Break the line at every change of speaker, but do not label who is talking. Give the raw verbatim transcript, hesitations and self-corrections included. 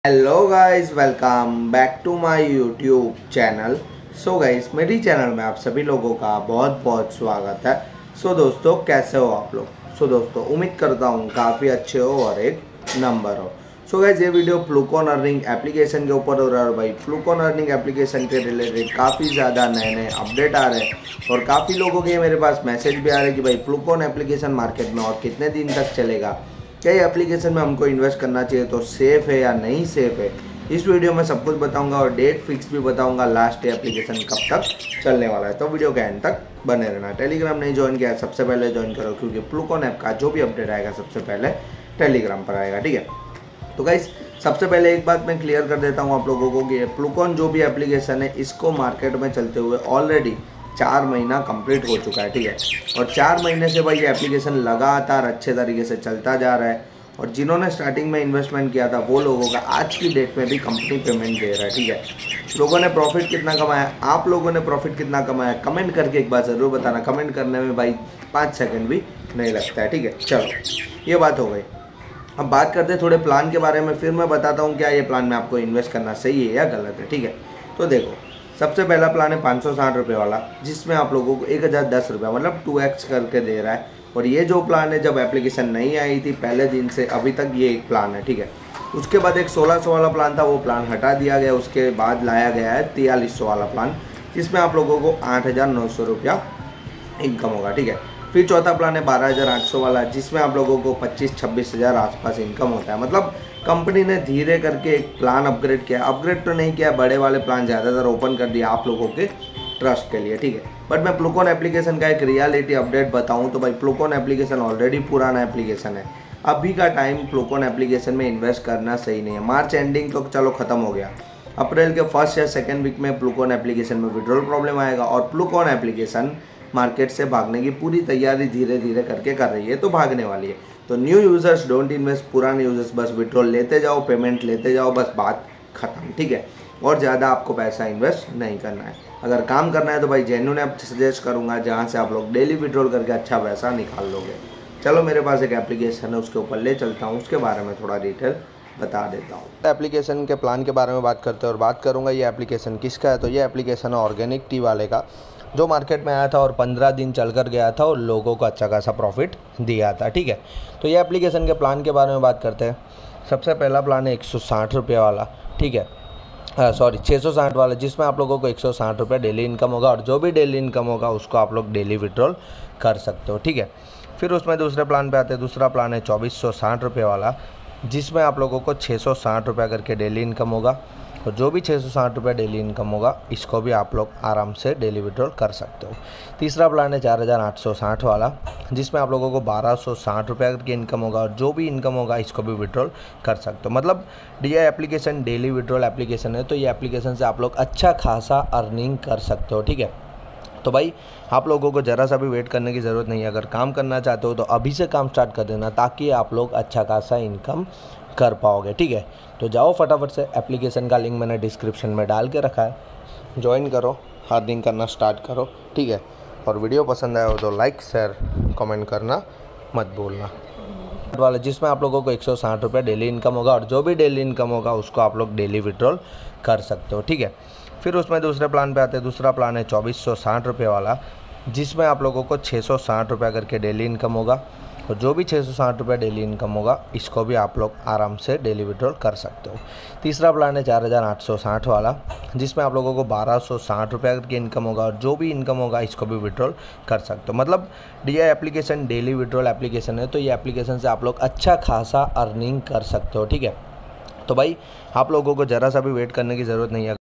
Hello guys, welcome back to my YouTube channel. So guys, मेरी channel में आप सभी लोगों का बहुत बहुत स्वागत है। सो so, दोस्तों कैसे हो आप लोग। सो so, दोस्तों उम्मीद करता हूँ काफ़ी अच्छे हो और एक नंबर हो। सो so, गाइस, ये वीडियो प्लूकॉन अर्निंग एप्लीकेशन के ऊपर हो रहा है। भाई प्लूकॉन अर्निंग एप्लीकेशन के रिलेटेड काफ़ी ज़्यादा नए नए अपडेट आ रहे हैं और काफ़ी लोगों के मेरे पास मैसेज भी आ रहे हैं कि भाई प्लूकॉन एप्लीकेशन मार्केट में और कितने दिन तक चलेगा, क्या ये एप्लीकेशन में हमको इन्वेस्ट करना चाहिए, तो सेफ़ है या नहीं सेफ़ है। इस वीडियो में सब कुछ बताऊंगा और डेट फिक्स भी बताऊंगा, लास्ट एप्लीकेशन कब तक चलने वाला है। तो वीडियो के एंड तक बने रहना। टेलीग्राम नहीं ज्वाइन किया सबसे पहले ज्वाइन करो, क्योंकि प्लूकॉन ऐप का जो भी अपडेट आएगा सबसे पहले टेलीग्राम पर आएगा, ठीक है। तो गाइस, सबसे पहले एक बात मैं क्लियर कर देता हूँ आप लोगों को कि प्लूकॉन जो भी एप्लीकेशन है, इसको मार्केट में चलते हुए ऑलरेडी चार महीना कंप्लीट हो चुका है, ठीक है। और चार महीने से भाई ये एप्लीकेशन लगातार अच्छे तरीके से चलता जा रहा है और जिन्होंने स्टार्टिंग में इन्वेस्टमेंट किया था वो लोगों का आज की डेट में भी कंपनी पेमेंट दे रहा है, ठीक है। लोगों ने प्रॉफिट कितना कमाया, आप लोगों ने प्रॉफिट कितना कमाया, कमेंट करके एक बार ज़रूर बताना। कमेंट करने में भाई पाँच सेकेंड भी नहीं लगता है, ठीक है। चलो, ये बात हो गई। अब बात करते हैं थोड़े प्लान के बारे में, फिर मैं बताता हूँ क्या ये प्लान में आपको इन्वेस्ट करना सही है या गलत है, ठीक है। तो देखो, सबसे पहला प्लान है पाँच सौ साठ रुपये वाला, जिसमें आप लोगों को एक हज़ार दस रुपये मतलब टू एक्स करके दे रहा है। और ये जो प्लान है, जब एप्लीकेशन नहीं आई थी पहले दिन से अभी तक ये एक प्लान है, ठीक है। उसके बाद एक सोलह सौ वाला प्लान था, वो प्लान हटा दिया गया। उसके बाद लाया गया है तियालीस सौ वाला प्लान, जिसमें आप लोगों को आठ हज़ार नौ सौ रुपया इनकम होगा, ठीक है। फिर चौथा प्लान है बारह हज़ार आठ सौ वाला, जिसमें आप लोगों को पच्चीस छब्बीस हज़ार आसपास इनकम होता है। मतलब कंपनी ने धीरे करके एक प्लान अपग्रेड किया, अपग्रेड तो नहीं किया, बड़े वाले प्लान ज़्यादातर ओपन कर दिया आप लोगों के ट्रस्ट के लिए, ठीक है। बट मैं प्लूकॉन एप्लीकेशन का एक रियलिटी अपडेट बताऊं तो भाई प्लूकॉन एप्लीकेशन ऑलरेडी पुराना एप्लीकेशन है। अभी का टाइम प्लूकॉन एप्लीकेशन में इन्वेस्ट करना सही नहीं है। मार्च एंडिंग तो चलो ख़त्म हो गया, अप्रैल के फर्स्ट या सेकेंड वीक में प्लूकॉन एप्लीकेशन में विड्रॉल प्रॉब्लम आएगा और प्लूकॉन एप्लीकेशन मार्केट से भागने की पूरी तैयारी धीरे धीरे करके कर रही है, तो भागने वाली है। तो न्यू यूज़र्स डोंट इन्वेस्ट, पुराने यूज़र्स बस विड्रॉल लेते जाओ, पेमेंट लेते जाओ, बस बात ख़त्म, ठीक है। और ज़्यादा आपको पैसा इन्वेस्ट नहीं करना है। अगर काम करना है तो भाई जेन्युइन ऐप सजेस्ट करूँगा, जहाँ से आप लोग डेली विड्रॉल करके अच्छा पैसा निकाल लोगे। चलो, मेरे पास एक एप्लीकेशन है, उसके ऊपर ले चलता हूँ, उसके बारे में थोड़ा डिटेल बता देता हूँ। एप्लीकेशन के प्लान के बारे में बात करते हैं और बात करूँगा ये एप्लीकेशन किसका है। तो ये एप्लीकेशन है ऑर्गेनिक टी वाले का, जो मार्केट में आया था और पंद्रह दिन चल कर गया था और लोगों को अच्छा खासा प्रॉफिट दिया था, ठीक है। तो ये एप्लीकेशन के प्लान के बारे में बात करते हैं। सबसे पहला प्लान है एक सौ साठ रुपये वाला, ठीक है, सॉरी छः सौ साठ वाला, जिसमें आप लोगों को एक सौ साठ रुपये डेली इनकम होगा और जो भी डेली इनकम होगा उसको आप लोग डेली विड्रॉल कर सकते हो, ठीक है। फिर उसमें दूसरे प्लान पे आते हैं। दूसरा प्लान है चौबीस सौ साठ रुपये वाला, जिसमें आप लोगों को छः सौ साठ रुपये करके डेली इनकम होगा और जो भी छः सौ साठ रुपये डेली इनकम होगा इसको भी आप लोग आराम से डेली विड्रॉल कर सकते हो। तीसरा प्लान है चार हज़ार आठ सौ साठ वाला, जिसमें आप लोगों को बारह सौ साठ रुपये की इनकम होगा और जो भी इनकम होगा इसको भी विड्रॉल कर सकते हो। मतलब ये एप्लीकेशन डेली विड्रॉल एप्लीकेशन है, तो ये एप्लीकेशन से आप लोग अच्छा खासा अर्निंग कर सकते हो, ठीक है। तो भाई आप लोगों को ज़रा सा भी वेट करने की ज़रूरत नहीं है। अगर काम करना चाहते हो तो अभी से काम स्टार्ट कर देना, ताकि आप लोग अच्छा खासा इनकम कर पाओगे, ठीक है। तो जाओ फटाफट से, एप्लीकेशन का लिंक मैंने डिस्क्रिप्शन में डाल के रखा है, ज्वाइन करो, अर्निंग करना स्टार्ट करो, ठीक है। और वीडियो पसंद आया हो तो लाइक शेयर कमेंट करना मत भूलना वाला, जिसमें आप लोगों को एक सौ साठ रुपये डेली इनकम होगा और जो भी डेली इनकम होगा उसको आप लोग डेली विड्रॉल कर सकते हो, ठीक है। फिर उसमें दूसरे प्लान पे आते हैं। दूसरा प्लान है चौबीस सौ साठ रुपये वाला, जिसमें आप लोगों को छः सौ साठ रुपये करके डेली इनकम होगा और जो भी छः सौ साठ रुपये डेली इनकम होगा इसको भी आप लोग आराम से डेली विड्रॉल कर सकते हो। तीसरा प्लान है चार हज़ार आठ सौ साठ वाला, जिसमें आप लोगों को बारह सौ साठ रुपये की इनकम होगा और जो भी इनकम होगा इसको भी विड्रॉल कर सकते हो। मतलब ये एप्लीकेशन डेली विड्रॉल एप्लीकेशन है, तो ये एप्लीकेशन से आप लोग अच्छा खासा अर्निंग कर सकते हो, ठीक है। तो भाई आप लोगों को ज़रा सा भी वेट करने की ज़रूरत नहीं है।